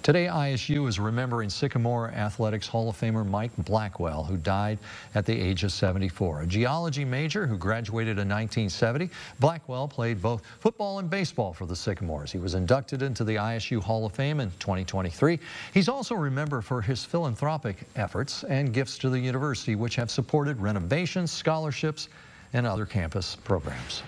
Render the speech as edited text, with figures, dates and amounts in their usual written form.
Today, ISU is remembering Sycamore Athletics Hall of Famer Mike Blackwell, who died at the age of 74. A geology major who graduated in 1970, Blackwell played both football and baseball for the Sycamores. He was inducted into the ISU Hall of Fame in 2023. He's also remembered for his philanthropic efforts and gifts to the university, which have supported renovations, scholarships, and other campus programs.